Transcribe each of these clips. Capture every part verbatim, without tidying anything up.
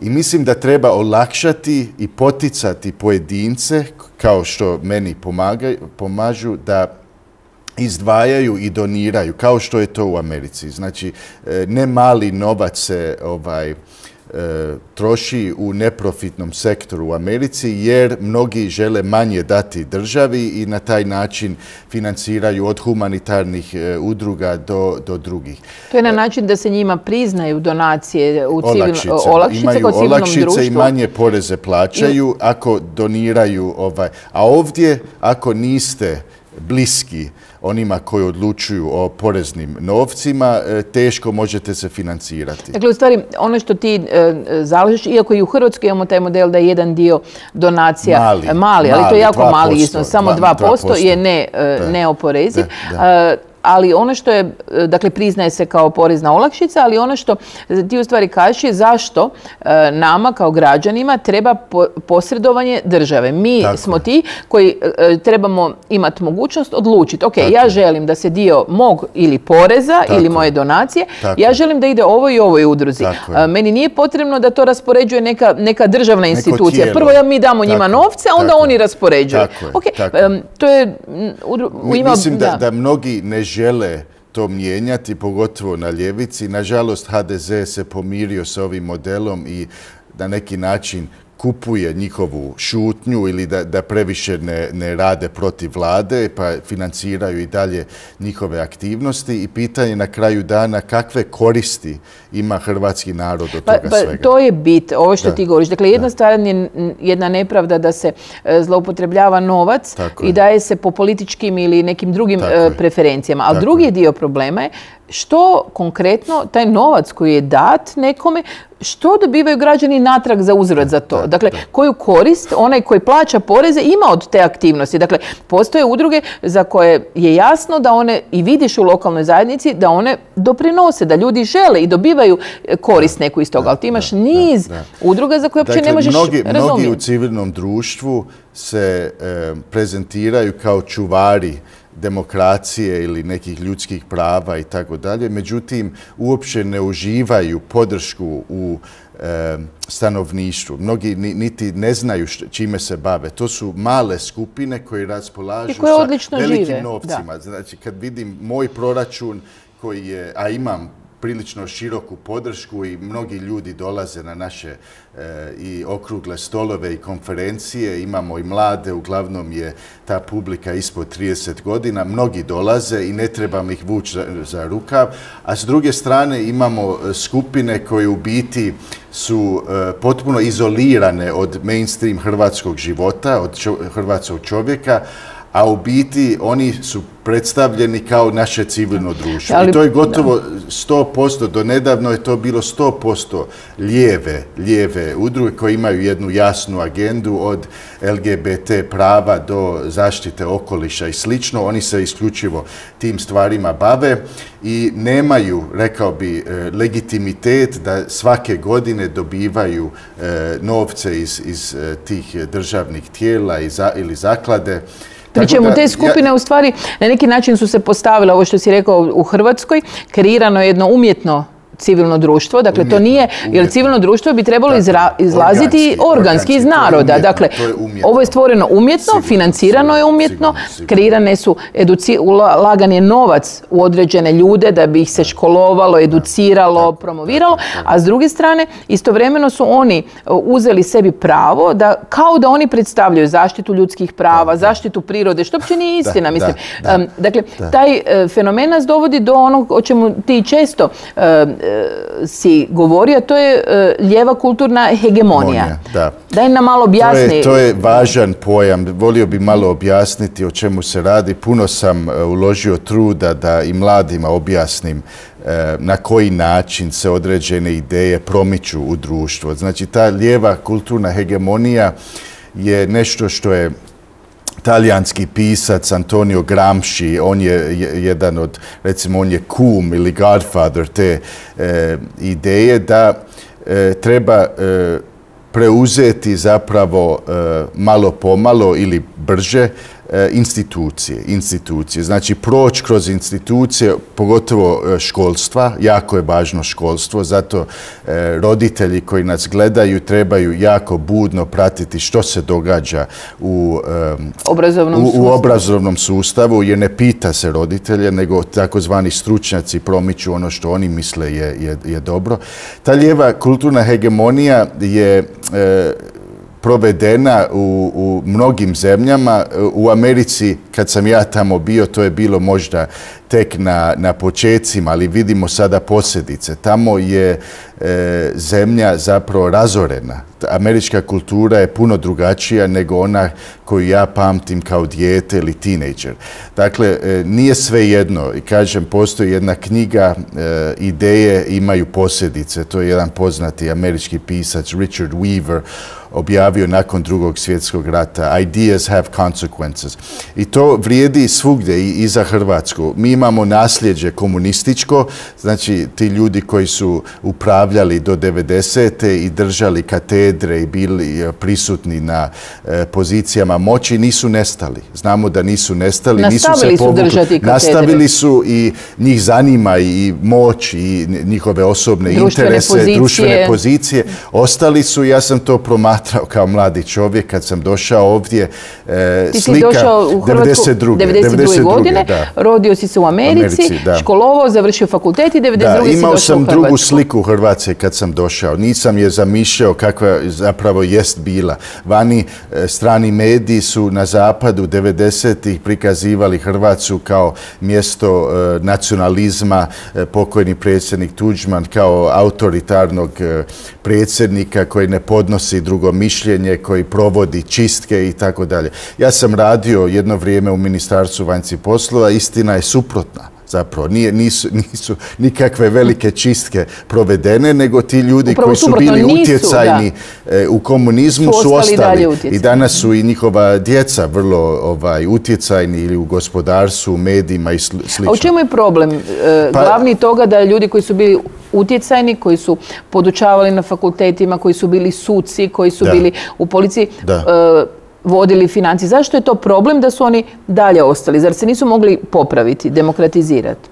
I mislim da treba olakšati i poticati pojedince, kao što meni pomagaju, pomažu, da izdvajaju i doniraju, kao što je to u Americi. Znači, ne mali novac se ovaj, troši u neprofitnom sektoru u Americi, jer mnogi žele manje dati državi i na taj način financiraju od humanitarnih udruga do, do drugih. To je na način da se njima priznaju donacije u civilno, olakšice. olakšice Imaju kod civilnom olakšice društvu. I manje poreze plaćaju ako doniraju. Ovaj. A ovdje, ako niste bliski onima koji odlučuju o poreznim novcima, teško možete se financirati. Dakle, u stvari, ono što ti e, zalažeš, iako i u Hrvatskoj imamo taj model da je jedan dio donacija mali, mali ali to je jako dva posto, mali iznos, samo dva posto je ne, e, neoporeziv. Da, da. Ali ono što je, dakle, priznaje se kao porezna olakšica, ali ono što ti u stvari kažeš je zašto nama kao građanima treba posredovanje države. Mi Tako smo je. ti koji trebamo imati mogućnost odlučiti. Ok, Tako ja želim da se dio mog ili poreza Tako ili moje donacije, Tako ja želim da ide ovoj i ovoj udruzi. Meni nije potrebno da to raspoređuje neka, neka državna institucija. Prvo ja mi damo Tako njima novce, a onda Tako oni raspoređuju. Ok, to je... Mi, mislim da, da, da mnogi ne žele to mijenjati, pogotovo na ljevici. Nažalost, ha de ze se pomirio s ovim modelom i na neki način kupuje njihovu šutnju ili da, da previše ne, ne rade protiv vlade, pa financiraju i dalje njihove aktivnosti. I pitanje na kraju dana kakve koristi ima hrvatski narod od toga pa, pa, svega. To je bit, ovo što da. ti govoriš. Dakle, jedna stvar je jedna nepravda da se zloupotrebljava novac Tako i je. daje se po političkim ili nekim drugim Tako preferencijama. Ali drugi je. dio problema je što konkretno taj novac koji je dat nekome, što dobivaju građani natrag za uzvrat za to? Dakle, koju korist onaj koji plaća poreze ima od te aktivnosti? Dakle, postoje udruge za koje je jasno da one, i vidiš u lokalnoj zajednici, da one doprinose, da ljudi žele i dobivaju korist neku iz toga. Ali ti imaš niz udruga za koje uopće ne možeš razumjeti. Mnogi u civilnom društvu se prezentiraju kao čuvari demokracije ili nekih ljudskih prava i tako dalje. Međutim, uopće ne uživaju podršku u e, stanovništvu. Mnogi niti ne znaju čime se bave. To su male skupine koji raspolažu sa velikim žive. novcima. Da. Znači, kad vidim moj proračun koji je, a imam prilično široku podršku i mnogi ljudi dolaze na naše e, i okrugle stolove i konferencije. Imamo i mlade, uglavnom je ta publika ispod trideset godina. Mnogi dolaze i ne trebam ih vući za, za rukav. A s druge strane imamo skupine koje u biti su e, potpuno izolirane od mainstream hrvatskog života, od čo, hrvatskog čovjeka, a u biti oni su predstavljeni kao naše civilno društvo. Ali, I to je gotovo da. sto posto, do nedavno je to bilo sto posto lijeve, lijeve udruge koje imaju jednu jasnu agendu od el ge be te prava do zaštite okoliša i slično. Oni se isključivo tim stvarima bave i nemaju, rekao bi, legitimitet da svake godine dobivaju novce iz, iz tih državnih tijela ili zaklade. Pričemu te skupine ja, u stvari na neki način su se postavile, ovo što si rekao u Hrvatskoj, kreirano je jedno umjetno civilno društvo, dakle umjetno, to nije, umjetno. jer civilno društvo bi trebalo izra, izlaziti organski, organski iz naroda. Umjetno, dakle, je ovo je stvoreno umjetno, sigurno, financirano je umjetno, sigurno, sigurno. kreirane su, educi, ulagan je novac u određene ljude da bi ih se školovalo, educiralo, da, promoviralo, da, da, da. a s druge strane, istovremeno su oni uzeli sebi pravo da, kao da oni predstavljaju zaštitu ljudskih prava, da, zaštitu prirode, što uopće nije istina, da, mislim. Da, da, dakle, da. taj uh, fenomen nas dovodi do onog o čemu ti često uh, si govorio, to je uh, lijeva kulturna hegemonija. Da. Daj nam malo objasni. To je, to je važan pojam. Volio bi malo objasniti o čemu se radi. Puno sam uh, uložio truda da i mladima objasnim uh, na koji način se određene ideje promiču u društvo. Znači, ta lijeva kulturna hegemonija je nešto što je talijanski pisac Antonio Gramsci, on je jedan od, recimo, on je kum ili godfather te e, ideje da e, treba e, preuzeti zapravo e, malo pomalo ili brže institucije, institucije. Znači, proći kroz institucije, pogotovo školstva, jako je važno školstvo, zato roditelji koji nas gledaju trebaju jako budno pratiti što se događa u obrazovnom, u, sustavu. u obrazovnom sustavu, jer ne pita se roditelje, nego takozvani stručnjaci promiču ono što oni misle je, je, je dobro. Ta lijeva kulturna hegemonija je e, provedena u, u mnogim zemljama. U Americi, kad sam ja tamo bio, to je bilo možda tek na, na počecima, ali vidimo sada posljedice. Tamo je e, zemlja zapravo razorena. Američka kultura je puno drugačija nego ona koju ja pamtim kao dijete ili tinejdžer. Dakle, e, nije sve jedno. I kažem, postoji jedna knjiga, e, ideje imaju posljedice. To je jedan poznati američki pisac, Richard Weaver, objavio nakon drugog svjetskog rata. Ideas have consequences. I to vrijedi svugdje i, i za Hrvatsku. Mi imamo nasljeđe komunističko, znači ti ljudi koji su upravljali do devedesete i držali katedre i bili prisutni na e, pozicijama moći, nisu nestali. Znamo da nisu nestali, nastavili nisu se povukli. Su držati katedre. Nastavili su i njih zanima i moć i njihove osobne društvene interese, pozicije. društvene pozicije. Ostali su, ja sam to promatrao kao mladi čovjek kad sam došao ovdje. E, Ti si slika došao u Hrvatsku devedeset druge. devedeset druge godine, da. Rodio si se u Americi, Americi, da. školovao, završio fakultet i devedeset druge Da, si imao došao u sam Hrvatsku. drugu sliku u Hrvatske kad sam došao. Nisam je zamišljao kakva zapravo jest bila. Vani e, strani mediji su na zapadu devedesetih prikazivali Hrvatsku kao mjesto e, nacionalizma, e, pokojni predsjednik Tuđman kao autoritarnog e, predsjednika koji ne podnosi drugo mišljenje, koji provodi čistke i tako dalje. Ja sam radio jedno vrijeme u Ministarstvu vanjskih poslova, istina je suprotna. Zapravo, nije, nisu, nisu nikakve velike čistke provedene, nego ti ljudi Upravo koji su suprotno, bili nisu, utjecajni e, u komunizmu su su ostali ostali. I danas su i njihova djeca vrlo ovaj, utjecajni ili u gospodarstvu, medijima i sl slično. A u čemu je problem? E, Pa, glavni toga da ljudi koji su bili utjecajni, koji su podučavali na fakultetima, koji su bili suci, koji su da. bili u policiji, Da. e, vodili financije. Zašto je to problem da su oni dalje ostali? Zar se nisu mogli popraviti, demokratizirati?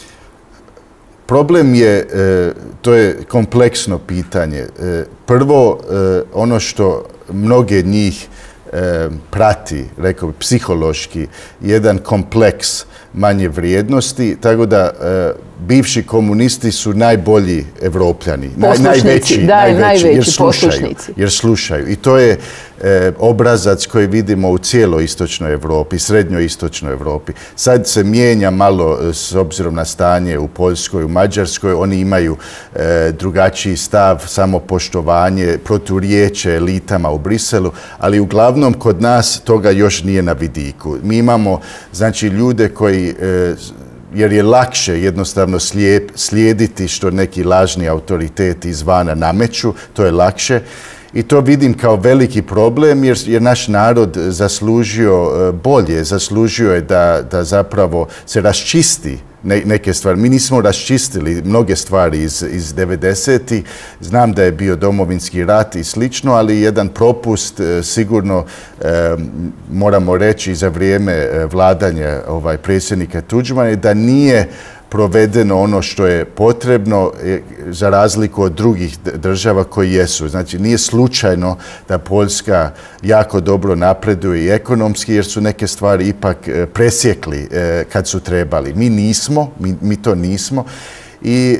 Problem je, e, to je kompleksno pitanje. E, prvo, e, ono što mnoge njih e, prati, rekao bi, psihološki, jedan kompleks manje vrijednosti, tako da e, bivši komunisti su najbolji Evropljani, Naj, najveći, da, najveći, najveći jer slušaju, poslušnici. jer slušaju. I to je e, obrazac koji vidimo u cijeloj istočnoj Europi, srednjoj istočnoj Europi. Sad se mijenja malo s obzirom na stanje u Poljskoj, u Mađarskoj, oni imaju e, drugačiji stav, samopoštovanje, proturječe elitama u Briselu, ali uglavnom kod nas toga još nije na vidiku. Mi imamo, znači, ljude koji e, jer je lakše jednostavno slijep, slijediti što neki lažni autoriteti izvana nameću, to je lakše. I to vidim kao veliki problem jer je naš narod zaslužio bolje, zaslužio je da, da zapravo se raščisti ne, neke stvari. Mi nismo raščistili mnoge stvari iz, iz devedesetih. Znam da je bio Domovinski rat i slično, ali jedan propust e, sigurno e, moramo reći za vrijeme vladanja ovaj, predsjednika Tuđmana da nije provedeno ono što je potrebno za razliku od drugih država koji jesu. Znači, nije slučajno da Poljska jako dobro napreduje i ekonomski, jer su neke stvari ipak presjekli kad su trebali. Mi nismo, mi, mi to nismo. I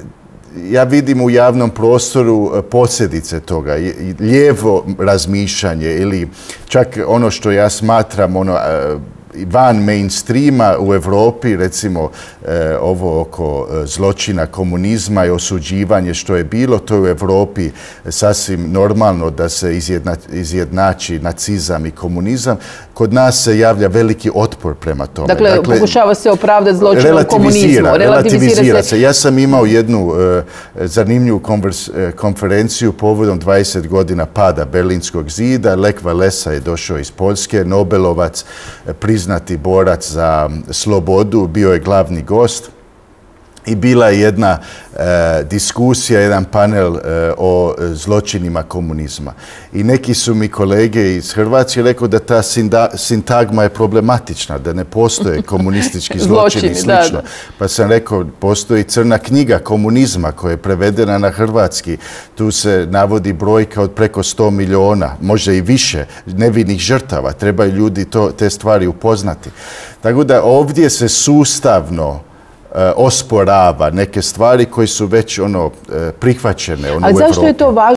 ja vidim u javnom prostoru posljedice toga. Lijevo razmišljanje ili čak ono što ja smatram ono, van mainstreama u Europi, recimo eh, ovo oko zločina komunizma i osuđivanje što je bilo, to je u Europi sasvim normalno da se izjedna, izjednači nacizam i komunizam. Kod nas se javlja veliki otpor prema tome. Dakle, dakle pokušava se opravdati zločin u komunizmu. Relativizira se. se. Ja sam imao jednu eh, zanimljivu konvers, eh, konferenciju povodom dvadeset godina pada Berlinskog zida. Lech Walesa je došao iz Poljske, Nobelovac, priznati borac za slobodu, bio je glavni gost. I bila je jedna e, diskusija, jedan panel e, o zločinima komunizma. I neki su mi kolege iz Hrvatske rekao da ta sinda, sintagma je problematična, da ne postoje komunistički zločini i slično. Da, da. Pa sam rekao, postoji crna knjiga komunizma koja je prevedena na hrvatski. Tu se navodi brojka od preko sto miliona, možda i više, nevinih žrtava. Trebaju ljudi to, te stvari upoznati. Tako da ovdje se sustavno osporava neke stvari koje su već ono prihvaćene ono, u Evropi. Ali zašto je to važno?